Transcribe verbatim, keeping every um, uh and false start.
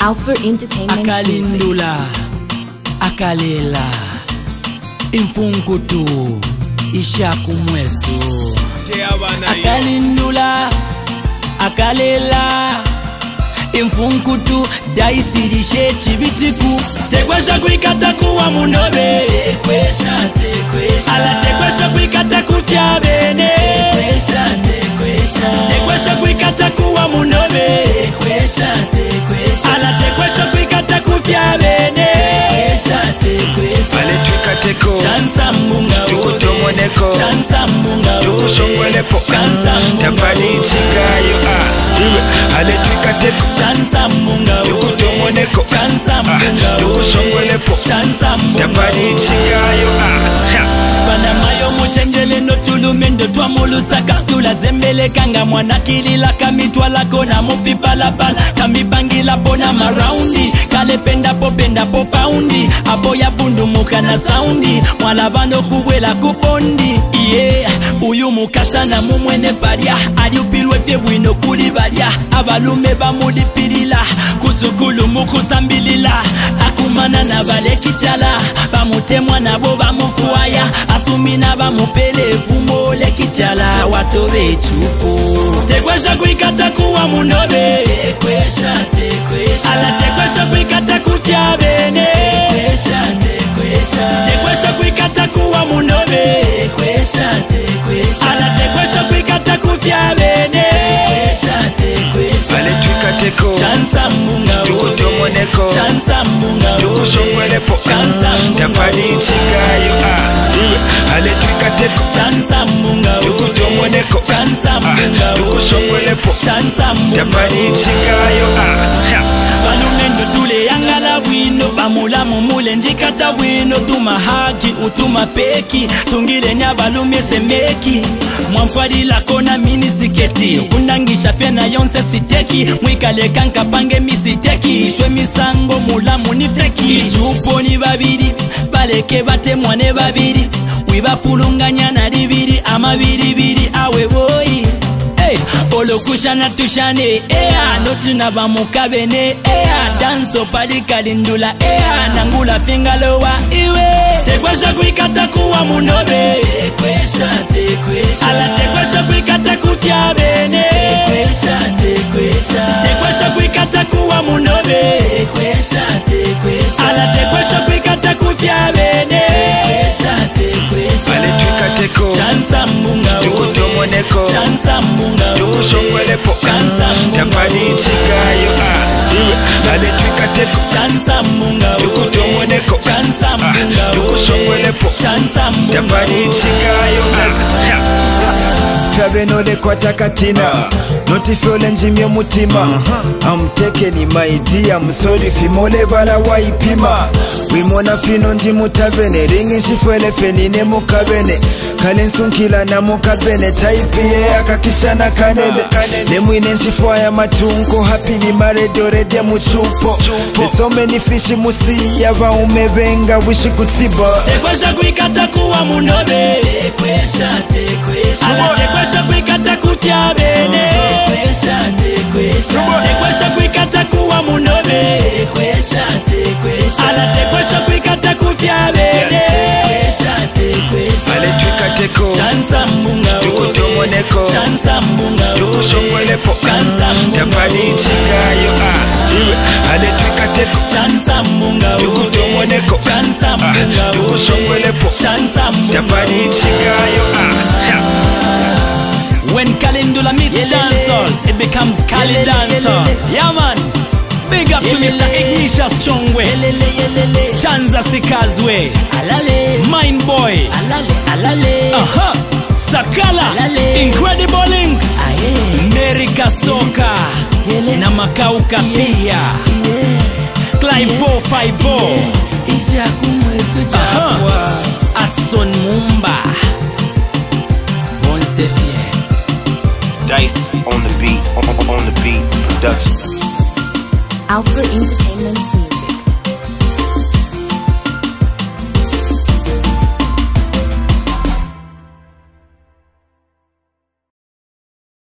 Alpha Entertainment Akalindula Akalela Imfunkutu Ishaku mweso Akalindula Akalela Imfunkutu Daisirishe chibitiku Tekwesha kuikata kuwa munobe Tekwesha, tekwesha Ala tekwesha kuikata kufya bene Tekwesha, tekwesha Tekwesha kuikata kuwa munobe Tekwesha, tekwesha Ala tekwesha kuikata kufya bene Tekwesha, tekwesha Ale twika teko Chansa munga ode Yukutomoneko Chansa munga ode Yukusongwelepo Chansa munga ode Tapani chingayo ah Iwe Ale twika teko Chansa munga ode Yukutomoneko Chansa munga ode Yukusongwelepo Chansa munga ode Tapani chingayo ah Bana mayo muchenjele no tulumendo twa mulusaka Tulazembele kanga mwana kilila kamitwala kona mupipala pala Kamibangila pona maraundi Kale penda po penda po paundi Abo ya bundu muka na saundi Mwala bando kubwela kupondi Yeah, uyu mukasha na mumwene paria Aliupilwe fye wino kulibalia Abalume ba mulipilila Kusukulu mukusambilila Akumana na bale kichala Bamutemwa na bo bamufuaya Asumina bamupele fumole kichala Watobe chupo Tekwesha kuikata kuwa munobe Tekwesha, tekwesha Ala tekwesha kuikata kufya bene Tekwesha, tekwesha Tekwesha kuikata kuwa munobe Tekwesha, tekwesha Ala tekwesha kuikata kufya bene Tekwesha, tekwesha Ale twika teko Chansa munga ode Yukutomoneko Chansa munga ode Yukusongwelepo Chansa munga ode Tapani chingayo ah Iwe Ale twika teko Chansa munga ode Yukutomoneko Chansa munga ode Yukusongwelepo Chansa munga Tapani chingayo ah Balunendo tule yangala wino Bamula mumule njikata wino Tuma haki utuma peki Sungile nya balumye semeki Mwamfadila kona mini siketi Kundangisha fena yonse siteki Mwikale kanka pange misiteki Shwe misango mula munifeki Ichupo ni babiri Baleke bate mwane babiri Wibafulunganya na ribiri Ama biribiri awe boy Hey, olo kushana tushane ea Notina bamukabene ea Danso pali kalindula ea Nangula fingalowa iwe Tekwesha kuikata kuwa munobe Tekwesha, tekwesha Ala tekwesha kuikata kufya bene Tekwesha, tekwesha Tekwesha kuikata kuwa munobe Tekwesha, tekwesha Ala tekwesha kuikata kufya bene Tekwesha, tekwesha Ale twika teko Chansa munga ode Yukutomoneko Chansa munga ode Yukusongwelepo Chansa munga Tapani chingayo ah Iwe Ale twika teko Chansa munga ode Yukutomoneko Chansa munga ode Yukusongwelepo Chansa munga Tapani chingayo ah Fyabenole kwa takatina Notifyole njimye mutima I'm taking my dear I'm sorry fimole bala waipima Wimona fino ndi mutabene Ringi nshifwele fenine mukabene Kale nsunkila na mukabene Taipiye akakishana kanele Nemwine nshifwaya matungo Happy ni maredorede muchupo There's so many fish musi Yaba umebenga wishi kutsiba Tekwesha kuikata kuwa munobe Tekwesha, tekwesha Ala tekwesha kuikata kufya bene Tekwesha, tekwesha Tekwesha kuikata kuwa munobe Tekwesha, tekwesha Ala tekwesha kuikata kufya bene Tekwesha, tekwesha Ale twika teko Chansa munga ode Yukutomoneko Chansa munga ode Yukusongwelepo Chansa munga Tapani chingayo ah Iwe Ale twika teko Chansa munga ode Yukutomoneko Chansa munga ode Yukusongwelepo Chansa munga Tapani chingayo ah When Kalindula meets yeah, dancehall, it becomes Kali yeah, dancehall. Yeah, yeah, man. Big up yeah, to Mister Ignatius Chongwe, yeah, Chanza Sikazwe, alale. Mind Boy, alale, alale. Aha, Sakala, alale. Incredible Links, America Soka, yeah, na Makauka pia, yeah. Clive four five four, aha, Atson Mumba, Bonsefie. Dice on the beat, on, on the beat, production. Alpha Entertainment Music.